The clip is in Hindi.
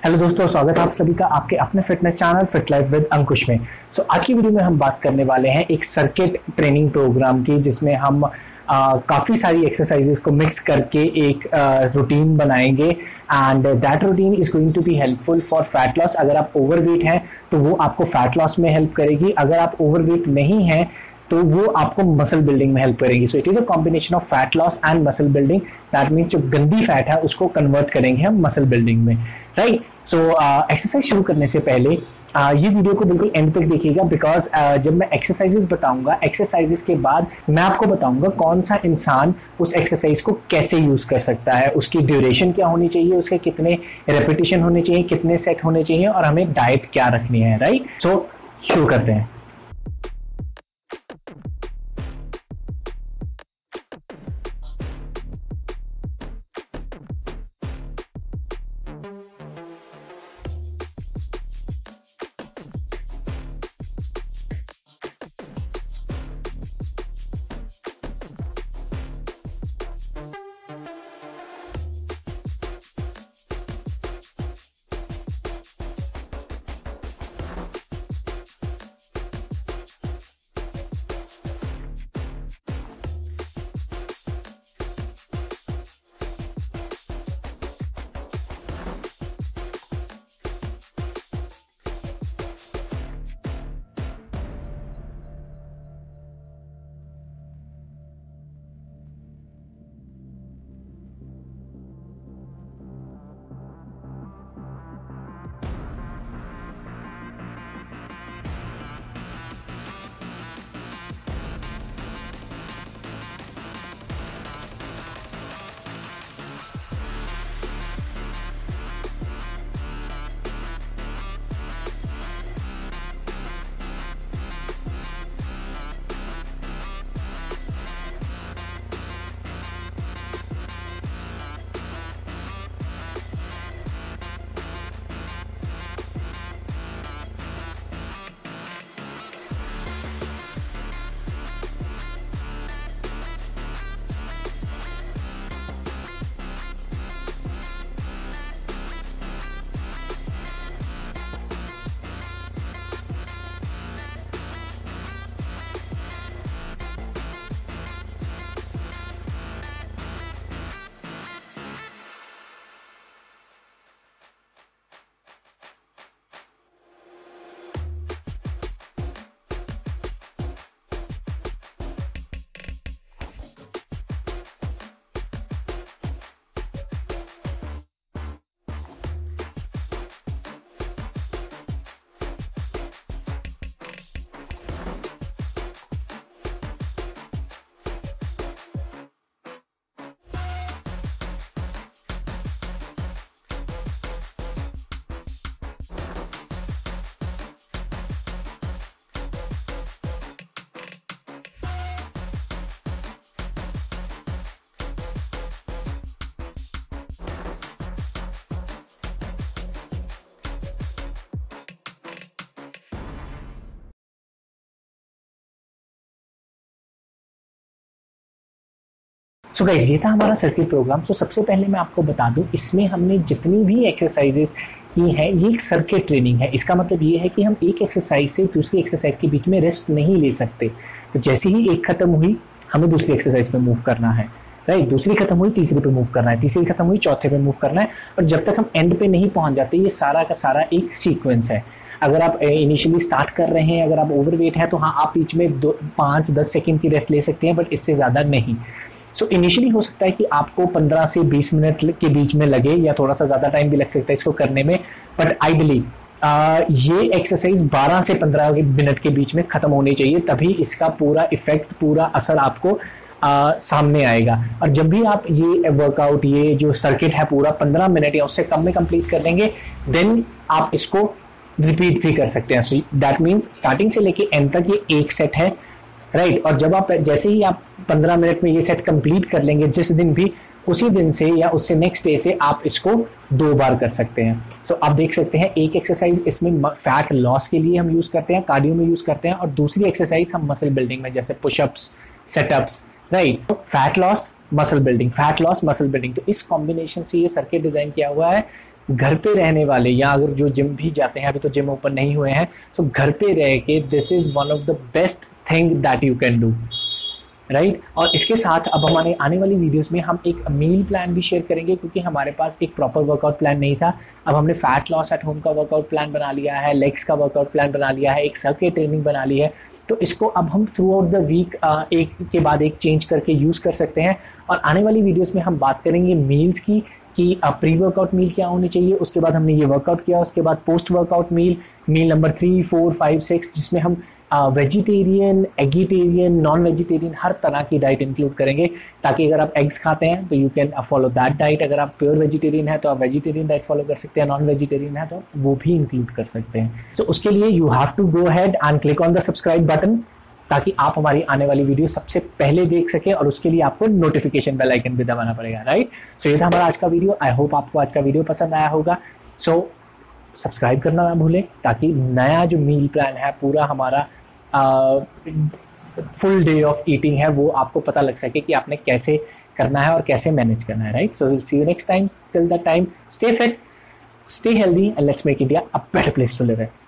हेलो दोस्तों, स्वागत है आप सभी का आपके अपने fitness channel fit life with Ankush में। आज की वीडियो में हम बात करने वाले हैं एक सर्किट ट्रेनिंग प्रोग्राम की, जिसमें हम काफ़ी सारी एक्सरसाइजेस को मिक्स करके एक रूटीन बनाएंगे and that routine is going to be helpful for fat loss. अगर आप ओवरवेट हैं तो वो आपको फैट लॉस में हेल्प करेगी, अगर आप ओवरवेट नहीं हैं तो वो आपको मसल बिल्डिंग में हेल्प करेंगी। So it is a combination of fat loss and muscle building. That means जो गंदी फैट है उसको कन्वर्ट करेंगे हम मसल बिल्डिंग में, राइट। सो एक्सरसाइज शुरू करने से पहले ये वीडियो को बिल्कुल एंड तक देखिएगा, बिकॉज जब मैं एक्सरसाइजेस बताऊंगा, एक्सरसाइजेस के बाद मैं आपको बताऊंगा कौन सा इंसान उस एक्सरसाइज को कैसे यूज कर सकता है, उसकी ड्यूरेशन क्या होनी चाहिए, उसके कितने रेपिटेशन होने चाहिए, कितने सेट होने चाहिए और हमें डाइट क्या रखनी है, राइट। सो शुरू करते हैं। सो गाइस, ये था हमारा सर्किट प्रोग्राम। सो सबसे पहले मैं आपको बता दूं, इसमें हमने जितनी भी एक्सरसाइजेस की हैं ये एक सर्किट ट्रेनिंग है। इसका मतलब ये है कि हम एक एक्सरसाइज से दूसरी एक्सरसाइज के बीच में रेस्ट नहीं ले सकते। तो जैसे ही एक खत्म हुई हमें दूसरी एक्सरसाइज पे मूव करना है, राइट। दूसरी खत्म हुई तीसरी पे मूव करना है, तीसरी खत्म हुई चौथे पे मूव करना है, और जब तक हम एंड पे नहीं पहुंच जाते ये सारा का सारा एक सीक्वेंस है। अगर आप इनिशियली स्टार्ट कर रहे हैं, अगर आप ओवरवेट हैं तो हाँ, आप बीच में 5-10 सेकेंड की रेस्ट ले सकते हैं, बट इससे ज़्यादा नहीं। सो इनिशियली हो सकता है कि आपको 15 से 20 मिनट के बीच में लगे, या थोड़ा सा ज़्यादा टाइम भी लग सकता है इसको करने में, बट आइडली ये एक्सरसाइज 12 से 15 मिनट के बीच में ख़त्म होनी चाहिए, तभी इसका पूरा इफेक्ट, पूरा असर आपको सामने आएगा। और जब भी आप ये वर्कआउट, ये जो सर्किट है पूरा 15 मिनट या उससे कम में कंप्लीट कर लेंगे, देन आप इसको रिपीट भी कर सकते हैं। सो दैट मीन्स स्टार्टिंग से लेके एंड तक ये एक सेट है, राइट। और जब आप जैसे ही आप 15 मिनट में ये सेट कंप्लीट कर लेंगे जिस दिन भी, उसी दिन से या उससे नेक्स्ट डे से आप इसको 2 बार कर सकते हैं। सो आप देख सकते हैं एक एक्सरसाइज इसमें फैट लॉस के लिए हम यूज करते हैं, कार्डियो में यूज करते हैं, और दूसरी एक्सरसाइज हम मसल बिल्डिंग में, जैसे pushups, situps, right. Fat loss muscle building, fat loss muscle building, तो इस कॉम्बिनेशन से ये सर्किट डिजाइन किया हुआ है घर पे रहने वाले या अगर जो जिम भी जाते हैं, अभी तो जिम ओपन नहीं हुए हैं, तो घर पे रह के this is one of the best thing that you can do, right. और इसके साथ अब हमारे आने वाली वीडियोस में हम एक मील प्लान भी शेयर करेंगे, क्योंकि हमारे पास एक प्रॉपर वर्कआउट प्लान नहीं था। अब हमने फैट लॉस एट होम का वर्कआउट प्लान बना लिया है, लेग्स का वर्कआउट प्लान बना लिया है, एक सर्किट ट्रेनिंग बना ली है। तो इसको अब हम थ्रू आउट द वीक एक के बाद एक चेंज करके यूज़ कर सकते हैं। और आने वाली वीडियोज़ में हम बात करेंगे मील्स की, कि प्री वर्कआउट मील क्या होनी चाहिए, उसके बाद हमने ये वर्कआउट किया, उसके बाद पोस्ट वर्कआउट मील नंबर 3, 4, 5, 6, जिसमें हम वेजिटेरियन, एगिटेरियन, नॉन वेजिटेरियन हर तरह की डाइट इंक्लूड करेंगे, ताकि अगर आप एग्स खाते हैं तो you can follow that diet, अगर आप प्योर वेजिटेरियन है तो आप वेजिटेरियन डाइट फॉलो कर सकते हैं, नॉन वेजिटेरियन है तो वो भी इंक्लूड कर सकते हैं। तो उसके लिए you have to go ahead and click on the subscribe button, ताकि आप हमारी आने वाली वीडियो सबसे पहले देख सके, और उसके लिए आपको नोटिफिकेशन बेल आइकन भी दबाना पड़ेगा, राइट। सो ये था हमारा आज का वीडियो। आई होप आपको आज का वीडियो पसंद आया होगा। सो सब्सक्राइब करना ना भूलें, ताकि नया जो मील प्लान है पूरा हमारा फुल डे ऑफ ईटिंग है वो आपको पता लग सके कि आपने कैसे करना है और कैसे मैनेज करना है, right. So will see you next time. Till that time, stay fit, stay healthy and let's make India a better place to live in.